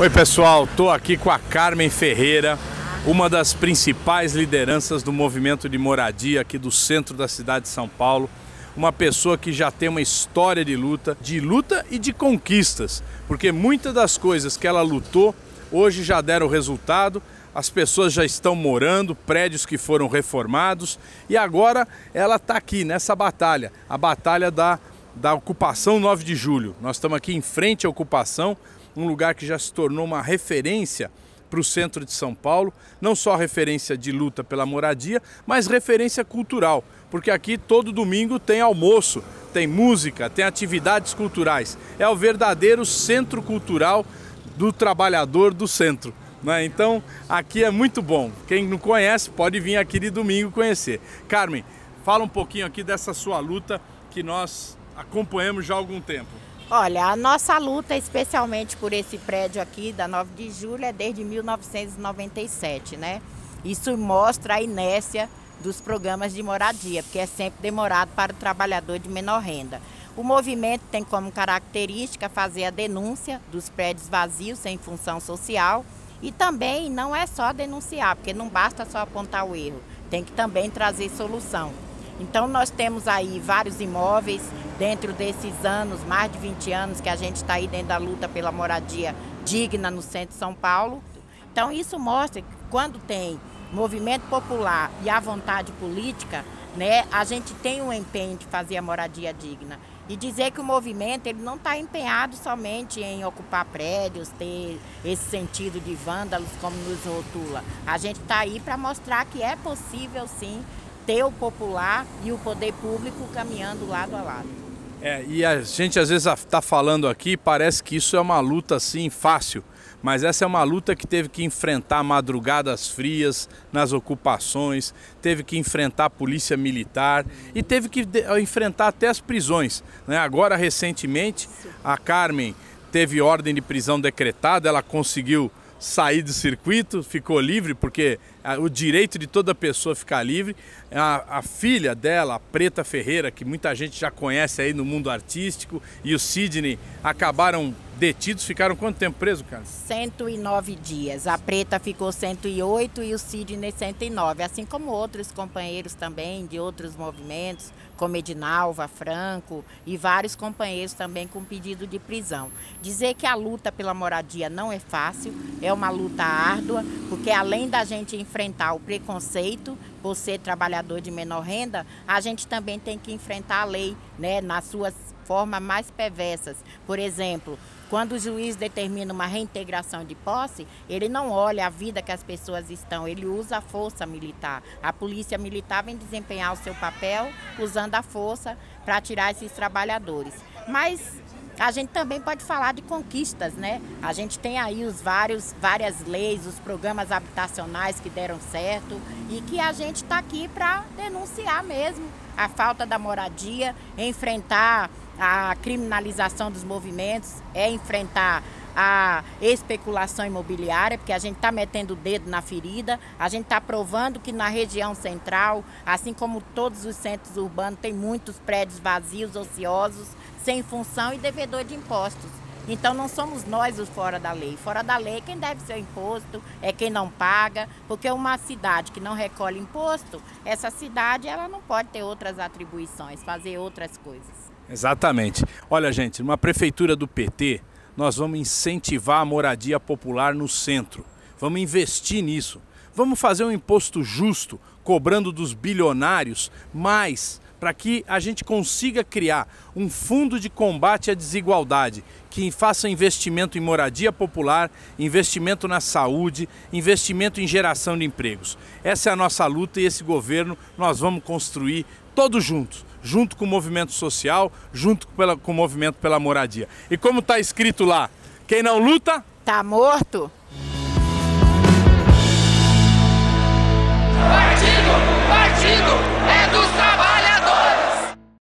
Oi pessoal, estou aqui com a Carmen Ferreira, uma das principais lideranças do movimento de moradia aqui do centro da cidade de São Paulo. Uma pessoa que já tem uma história de luta e de conquistas, porque muitas das coisas que ela lutou hoje já deram resultado. As pessoas já estão morando, prédios que foram reformados, e agora ela está aqui nessa batalha, a batalha da ocupação 9 de julho. Nós estamos aqui em frente à ocupação, um lugar que já se tornou uma referência para o centro de São Paulo, não só referência de luta pela moradia, mas referência cultural, porque aqui todo domingo tem almoço, tem música, tem atividades culturais. É o verdadeiro centro cultural do trabalhador do centro, né? Então aqui é muito bom. Quem não conhece pode vir aqui de domingo conhecer. Carmen, fala um pouquinho aqui dessa sua luta que nós acompanhamos já há algum tempo. Olha, a nossa luta, especialmente por esse prédio aqui da 9 de julho, é desde 1997, né? Isso mostra a inércia dos programas de moradia, porque é sempre demorado para o trabalhador de menor renda. O movimento tem como característica fazer a denúncia dos prédios vazios sem função social, e também não é só denunciar, porque não basta só apontar o erro, tem que também trazer solução. Então nós temos aí vários imóveis dentro desses anos, mais de 20 anos que a gente está aí dentro da luta pela moradia digna no centro de São Paulo. Então isso mostra que quando tem movimento popular e a vontade política, né, a gente tem um empenho de fazer a moradia digna. E dizer que o movimento ele não está empenhado somente em ocupar prédios, ter esse sentido de vândalos como nos rotula. A gente está aí para mostrar que é possível sim ter o popular e o poder público caminhando lado a lado. E a gente às vezes está falando aqui, parece que isso é uma luta assim fácil, mas essa é uma luta que teve que enfrentar madrugadas frias nas ocupações, teve que enfrentar a polícia militar e teve que enfrentar até as prisões, né? Agora recentemente a Carmen teve ordem de prisão decretada, ela conseguiu sair do circuito, ficou livre, porque o direito de toda pessoa ficar livre. A filha dela, a Preta Ferreira, que muita gente já conhece aí no mundo artístico, e o Sidney acabaram detidos. Ficaram quanto tempo presos, cara? 109 dias. A Preta ficou 108 e o Sidney 109, assim como outros companheiros também de outros movimentos, como Edinalva, Franco e vários companheiros também com pedido de prisão. Dizer que a luta pela moradia não é fácil, é uma luta árdua, porque além da gente enfrentar o preconceito por ser trabalhador de menor renda, a gente também tem que enfrentar a lei, né, nas suas formas mais perversas. Por exemplo, quando o juiz determina uma reintegração de posse, ele não olha a vida que as pessoas estão, ele usa a força militar. A polícia militar vem desempenhar o seu papel usando a força para tirar esses trabalhadores. Mas a gente também pode falar de conquistas, né? A gente tem aí várias leis, os programas habitacionais que deram certo e que a gente está aqui para denunciar mesmo a falta da moradia, enfrentar a criminalização dos movimentos, enfrentar a especulação imobiliária, porque a gente está metendo o dedo na ferida, a gente está provando que na região central, assim como todos os centros urbanos, tem muitos prédios vazios, ociosos, sem função e devedor de impostos. Então não somos nós os fora da lei. Fora da lei, quem deve ser o imposto é quem não paga, porque uma cidade que não recolhe imposto, essa cidade ela não pode ter outras atribuições, fazer outras coisas. Exatamente. Olha, gente, numa prefeitura do PT, nós vamos incentivar a moradia popular no centro. Vamos investir nisso. Vamos fazer um imposto justo, cobrando dos bilionários mais, para que a gente consiga criar um fundo de combate à desigualdade, que faça investimento em moradia popular, investimento na saúde, investimento em geração de empregos. Essa é a nossa luta e esse governo nós vamos construir todos juntos, junto com o movimento social, junto com o movimento pela moradia. E como está escrito lá, quem não luta... tá morto. Partido é do